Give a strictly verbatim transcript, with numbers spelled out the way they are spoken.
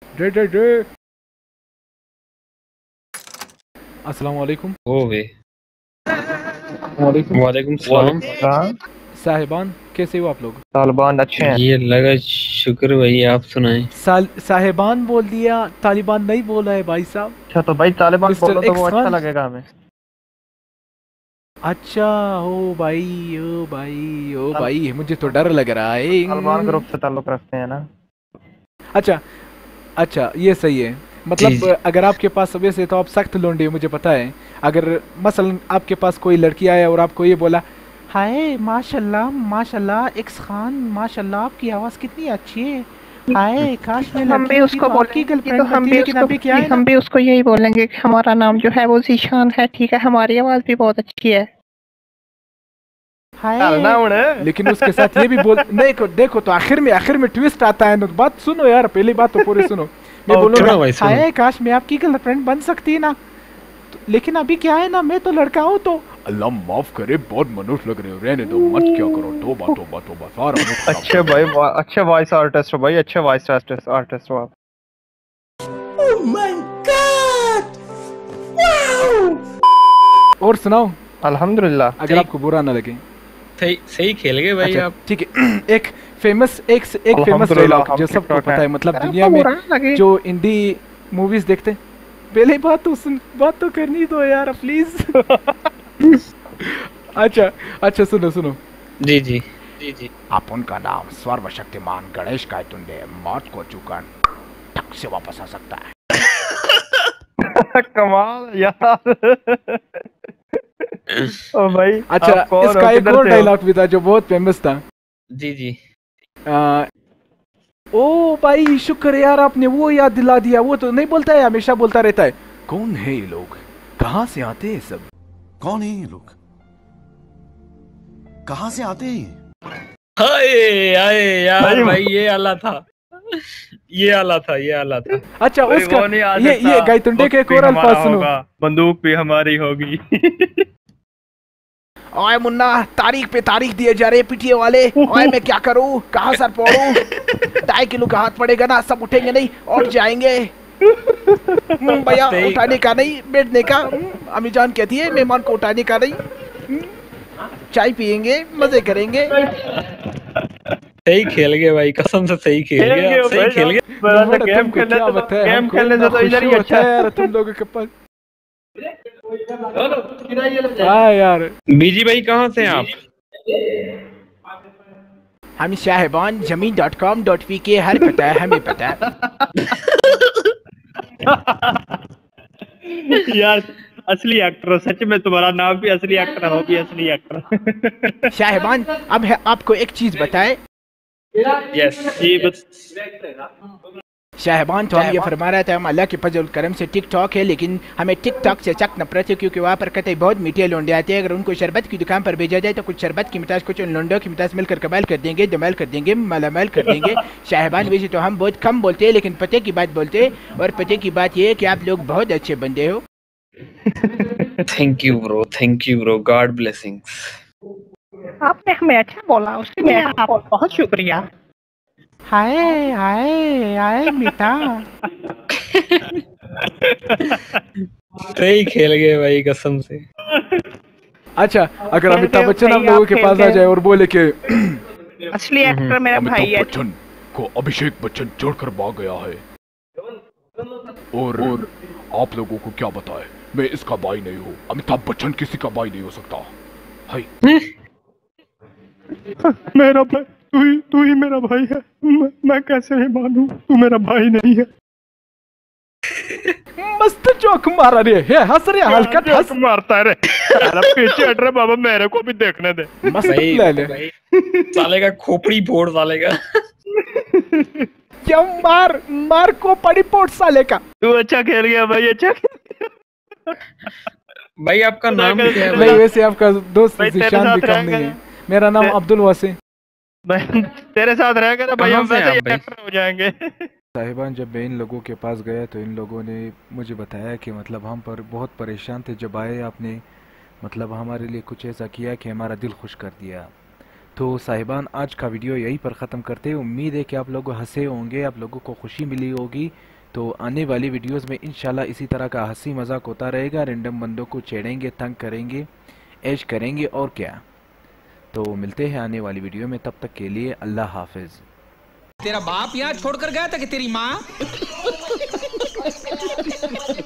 Day day day. अस्सलाम वालेकुम। ओ वे। वालेकुम वालेकुम सलाम। साहिबान कैसे हो आप लोग? तालिबान अच्छे हैं। ये लगा शुक्र भाई, आप सुनाएं। साल साहिबान बोल दिया, तालिबान नहीं बोला है भाई साहब। अच्छा तो भाई तालिबान मिस्टर बोलो तो एक्स वो अच्छा खान। लगेगा हमें। अच्छा ओ भाई, ओ भाई, ओ ताल- भाई, मुझे तो डर लग रहा तालिबान है। ग्रुप से ताल्लुक रखते हैं ना। अच्छा अच्छा, ये सही है। जी मतलब जी। अगर आपके पास वैसे तो आप सख्त लोंडे हो, मुझे पता है। अगर मसलन आपके पास कोई लड़की आया और आपको ये बोला, हाय माशाल्लाह माशाल्लाह एक्स खान, माशाल्लाह आपकी आवाज़ कितनी अच्छी है, हाय काश मैं हम लड़की भी होती उसको तो आपकी बोलेंगे कि तो गर्लफ्रेंड हम बनती। भी लेकिन उसको अभी क्या कि है हम ना। भी उसको यही बोलेंगे कि हमारा नाम जो है वो जीशान है, ठीक है, हमारी आवाज भी बहुत अच्छी है। चलना हाय। उन्हें। लेकिन उसके साथ ये भी बोल, नहीं को देखो तो आखिर में आखिर में ट्विस्ट आता है ना। बात सुनो यार, पहली बात तो पूरी सुनो। मैं बोलूंगा सुनो भाई सुनो। हाय काश मैं आपकी गर्लफ्रेंड बन सकती ना, तो, लेकिन अभी क्या है ना, मैं तो लड़का हूँ तो। अल्लाह माफ करे, बहुत मनुष्य लग रहे हो, रहने दो, मत क्या करो, तौबा तौबा तौबा, सारा मूड खराब अच्छे कर दिया। भाई वा- अच्छे वॉइस आर्टिस्ट हो भाई, अच्छे वॉइस आर्टिस्ट आर्टिस्ट हो आप। और सुनाओ, अल्हम्दुलिल्लाह। अगर ठीक। आपको बुरा ना लगे। सही सही खेल गए भाई अच्छा आप। ठीक है। एक फेमस एक एक फेमस अल्हम्दुलिल्लाह डायलॉग हम जो ठीक सबको ठाक पता हैं। है, मतलब अगर दुनिया आपको में बुरा ना लगे जो इंडी मूवीज देखते हैं। पहले बात तो सुन, बात तो करनी दो यार प्लीज। अच्छा अच्छा, सुनो सुनो। जी जी जी जी। आप उनका नाम सर्वशक्तिमान गणेश का तुंडे मौत को चुका ठक से वापस आ सकता है। कमाल यार। ओ भाई अच्छा, आप कौन हो, इसका एक किधर और से हो? डायलॉग भी था जो बहुत फेमस था। जी जी। आ, ओ भाई शुक्र है यार, आपने वो याद दिला दिया। वो तो नहीं बोलता है, हमेशा बोलता रहता है, कौन है ये लोग, कहाँ से आते हैं सब। कौन है ये लोग, कहाँ से आते हैं ये? हाय हाय यार भाई भाई, ये आला था। ये आला था, ये आला था। अच्छा भाई उसका वो नहीं आ ये सकता। ये गायतुंडे वक्त के एक भी और हमारा अल्फाज सुनो। होगा, बंदूक भी हमारी होगी। ओए मुन्ना, तारीख पे तारीख दिए जा रहे पीटीए वाले। ओए मैं क्या करूं, कहाँ सर फोड़ूं। ढाई किलो का हाथ पड़ेगा ना, सब उठेंगे नहीं, उठ जाएंगे। हम्म, भैया सही। उठाने का नहीं, बैठने का। हम्म, अम्मी जान कहती है मेहमान को उठाने का नहीं। हम्म, चाय पियेंगे, मजे करेंगे। सही खेल गए भाई, कसम से सही खेल खेल गए गए आप, हो सही भाई खेल आप। गए। बड़ा तुम्हारा गेम तुमको खेलने क्या से तो बताए, गेम हमको खेलने इतना से तो इधर खुशी ही होता अच्छा है यार तुम लोगों के पास। हाँ यार। बीजी भाई कहाँ से हैं आप? हम साहिबान जमीन डॉट कॉम डॉट पी के, हर पता है हमें पता है। यार असली एक्टर हो, सच में तुम्हारा नाम भी असली एक्टर हो, भी असली एक्टर। साहिबान अब है आपको एक चीज बताए। यस। ये बस साहिबान तो हम ये फरमा रहे थे, हम अल्लाह के फजल करम से टिकटॉक है, लेकिन हमें टिकटॉक से सख्त नफरत है, क्योंकि वहाँ पर कहते बहुत मीठे लोंडे आते हैं। अगर उनको शरबत की दुकान पर भेजा जाए तो कुछ शरबत की मिठास कुछ उन लोंडों की मिठास मिलकर कमाल कर देंगे, धमाल कर देंगे, मालामाल कर देंगे। साहिबान वैसे तो हम बहुत कम बोलते हैं, लेकिन पते की बात बोलते हैं, और पते की बात ये है कि आप लोग बहुत अच्छे बंदे हो। Thank you bro, thank you bro, God blessings. आपने हमें अच्छा बोला, उसके लिए आपका बहुत शुक्रिया। हाय हाय हाय मीठा। सही खेल गए भाई, कसम से। अच्छा, अगर खेल अमिताभ गए बच्चन हम भाई, लोगों आप के खेल पास आ गए। जाए और बोले कि असली एक्टर मेरा भाई है। बच्चन को अभिषेक बच्चन छोड़कर भाग गया है, और, और आप लोगों को क्या बताए, मैं इसका भाई नहीं हूँ। अमिताभ बच्चन किसी का भाई नहीं हो सकता। हाय। मेरा भाई, तू ही तू ही मेरा भाई है। मैं, मैं कैसे नहीं मानूं, तू मेरा भाई नहीं है। मस्त जोक मारा रे, है हंस रे, हल्का हंस। जोक मारता है रे। अरे पीछे हट रे बाबा, मेरे को भी देखने दे। मस्त भाई ले ले। भाई, साले का खोपड़ी फोड़ साले का। क्या मार मार को पड़ी पोट साले का। तू अच्छा खेल गया भाई, अच्छा खेल भाई आपका खुदा नाम का क्या है नहीं, भाई? वैसे आपका दोस्त भाई तेरे जिशान भी साथ कम रहेगा नहीं है। मेरा नाम ते- अब्दुल वासी। भाई तेरे साथ रहेगा ना भाई, कहाँ हम से हैं वैसे ही आप भाई? एक्टर हो जाएंगे। साहिबान जब मैं इन लोगों के पास गया तो इन लोगों ने मुझे बताया कि मतलब हम पर बहुत परेशान थे। जब आए आपने मतलब हमारे लिए कुछ ऐसा किया कि हमारा दिल खुश कर दिया। तो साहिबान आज का वीडियो यहीं पर ख़त्म करते हैं। उम्मीद है कि आप लोग हंसे होंगे, आप लोगों को खुशी मिली होगी। तो आने वाली वीडियोस में इंशाल्लाह इसी तरह का हंसी मजाक होता रहेगा, रैंडम बंदों को छेड़ेंगे, तंग करेंगे, ऐश करेंगे और क्या। तो मिलते हैं आने वाली वीडियो में, तब तक के लिए अल्लाह हाफिज। तेरा बाप यहाँ छोड़कर गया था कि तेरी माँ?